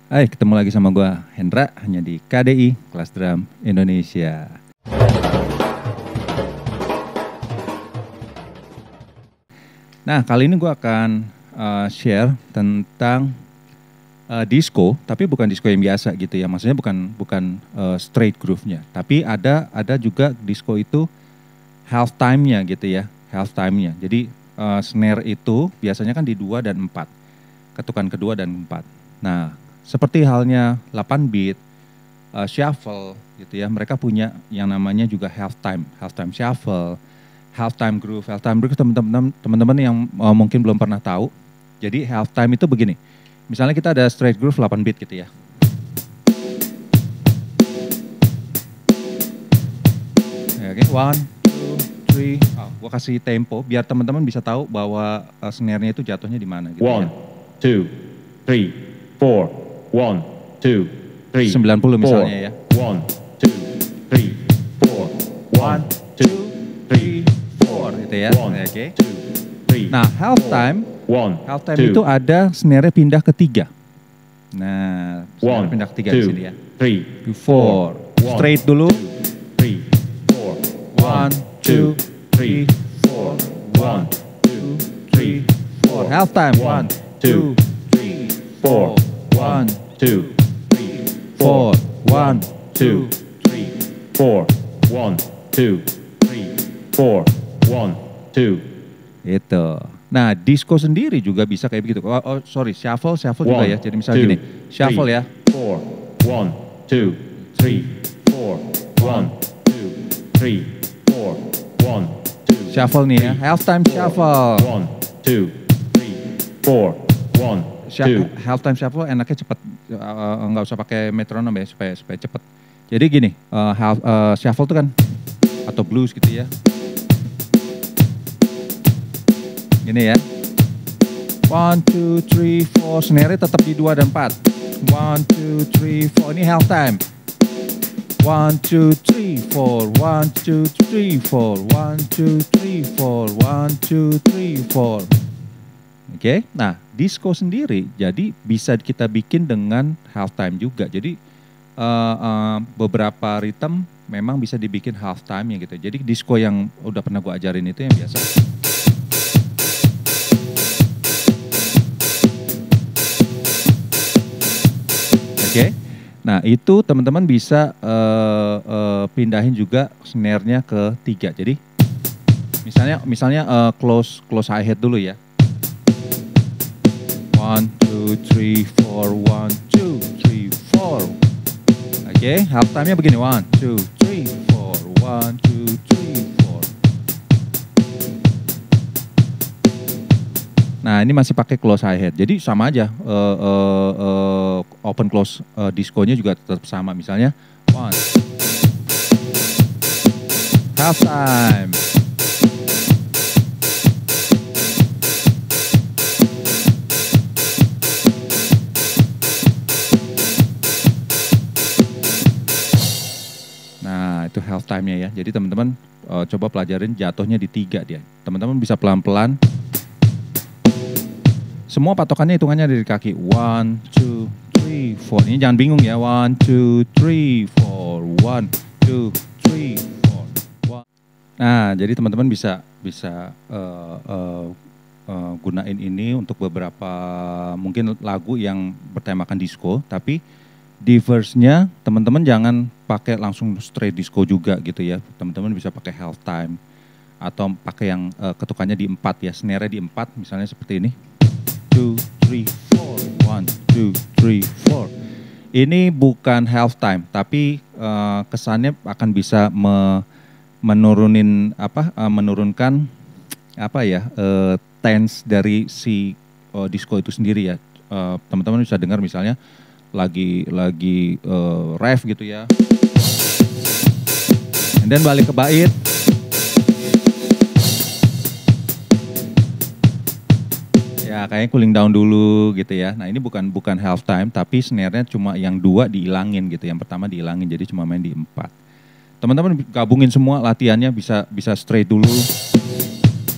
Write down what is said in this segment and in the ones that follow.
Hai, ketemu lagi sama gue Hendra, hanya di KDI, Kelas Drum Indonesia. Nah, kali ini gue akan share tentang disco, tapi bukan disco yang biasa gitu ya. Maksudnya bukan straight groove-nya, tapi ada juga disco itu half time-nya gitu ya, half time-nya. Jadi snare itu biasanya kan di 2 dan 4, ketukan kedua dan 4. Nah, seperti halnya 8 beat, shuffle gitu ya, mereka punya yang namanya juga half time shuffle, half time groove teman-teman yang mungkin belum pernah tahu. Jadi half time itu begini, misalnya kita ada straight groove 8 beat gitu ya. Oke, 1, 2, 3, gua kasih tempo biar teman-teman bisa tahu bahwa snare-nya itu jatuhnya di mana gitu 1, ya. 2, 3, 4. 1, 2, 3, 90 misalnya ya. 1, 2, 3, 4. 1, 2, 3, 4. Gitu ya. Oke. 2, 3. Nah, half time itu ada snare-nya pindah ke 3. Nah, snare pindah ke 3 di sini ya. 3, 4. Straight dulu. 3, 4. 1, 2, 3, 4. 1, 2, 3, 4. Half time. 1, 2, 3, 4. 1, 2, 3, 4. 1, 2, 3, 4. 1, 2, 3, 4. 1, 2. Itu. Nah, disco sendiri juga bisa kayak begitu. Shuffle juga ya. Jadi misalnya gini, shuffle ya. 4, 1, 2, 3, 4. 1, 2, 3, 4. 1, 2. Shuffle nih ya. Half time shuffle. 1, 2, 3, 4. 1, 2. Half time shuffle enaknya cepat, nggak usah pakai metronom ya supaya cepat. Jadi gini, shuffle tuh kan atau blues gitu ya. Gini ya. 1, 2, 3, 4. Snare tetap di 2 dan 4. 1, 2, 3, 4. Ini half time. 1, 2, 3, 4. 1, 2, 3, 4. 1, 2, 3, 4. 1, 2, 3, 4. Oke, nah disco sendiri jadi bisa kita bikin dengan half time juga. Jadi beberapa rhythm memang bisa dibikin half time ya gitu. Jadi disco yang udah pernah gue ajarin itu yang biasa. Oke, nah itu teman-teman bisa pindahin juga snare-nya ke 3. Jadi misalnya close hi-hat dulu ya. 1, 2, 3, 4. 1, 2, 3, 4. Oke, half time-nya begini. 1, 2, 3, 4. 1, 2, 3, 4. Nah, ini masih pakai close hi-hat. Jadi sama aja. Open close disco-nya juga tetap sama. Misalnya 1. Half time. Itu half time-nya ya. Jadi teman-teman coba pelajarin jatuhnya di 3 dia. Teman-teman bisa pelan-pelan. Semua patokannya hitungannya dari kaki. 1, 2, 3, 4. Ini jangan bingung ya. 1, 2, 3, 4. 1, 2, 3, 4. Nah, jadi teman-teman bisa gunain ini untuk beberapa mungkin lagu yang bertemakan disco, tapi di verse-nya teman-teman jangan pakai langsung straight disco juga gitu ya. Teman-teman bisa pakai half time atau pakai yang ketukannya di 4 ya. Snare-nya di 4 misalnya seperti ini. 2, 3, 4. 1, 2, 3, 4. Ini bukan half time, tapi kesannya akan bisa menurunkan tense dari si disco itu sendiri ya. Teman-teman bisa dengar misalnya lagi ref gitu ya. And then balik ke bait. Ya kayaknya cooling down dulu gitu ya. Nah ini bukan half time, tapi snare-nya cuma yang 2 dihilangin gitu. Yang pertama dihilangin, jadi cuma main di 4. Teman-teman gabungin semua latihannya, bisa straight dulu.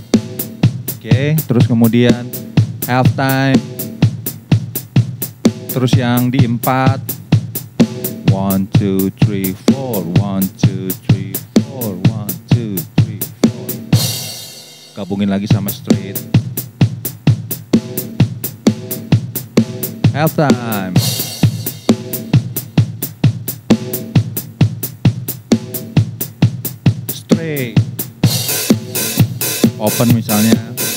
Oke, terus kemudian half time. Terus yang di 4, 1, 2, 3, 4, 1, 2, 3, 4, 1, 2, 3, 4. Gabungin lagi sama straight. Half time. Straight. Open misalnya.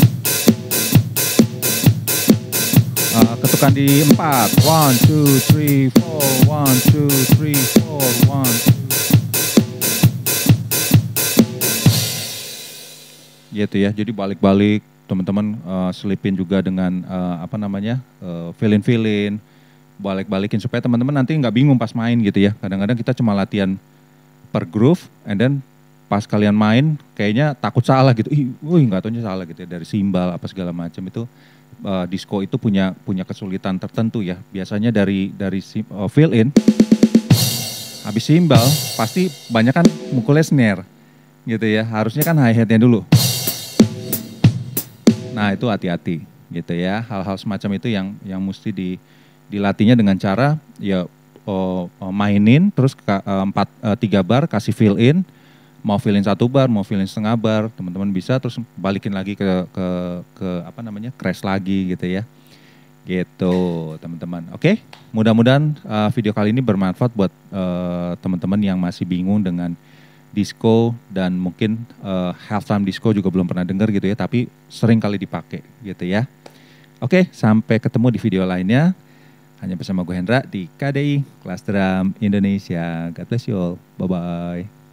Ketukan di 4. 1, 2, 3, 4. 1, 2, 3, 4. 1, 2. Gitu ya. Jadi balik-balik teman-teman selipin juga dengan fill-in, balik-balikin supaya teman-teman nanti nggak bingung pas main gitu ya. Kadang-kadang kita cuma latihan per groove, and then pas kalian main kayaknya takut salah gitu. Nggak taunya salah gitu ya, dari simbal apa segala macam itu. Disco itu punya kesulitan tertentu ya. Biasanya dari fill in, habis simbal pasti banyak kan mukulnya snare gitu ya. Harusnya kan hi hatnya dulu. Nah itu hati-hati gitu ya. Hal-hal semacam itu yang mesti dilatihnya dengan cara ya mainin terus 3 bar kasih fill in. Mau fill in 1 bar, mau fill in setengah bar, teman-teman bisa terus balikin lagi ke crash lagi gitu ya. Gitu teman-teman. Oke, mudah-mudahan video kali ini bermanfaat buat teman-teman yang masih bingung dengan disco dan mungkin halftime disco juga belum pernah dengar gitu ya, tapi sering kali dipakai gitu ya. Oke, sampai ketemu di video lainnya. Hanya bersama gue Hendra di KDI Kelas Drum Indonesia. God bless you all. Bye-bye.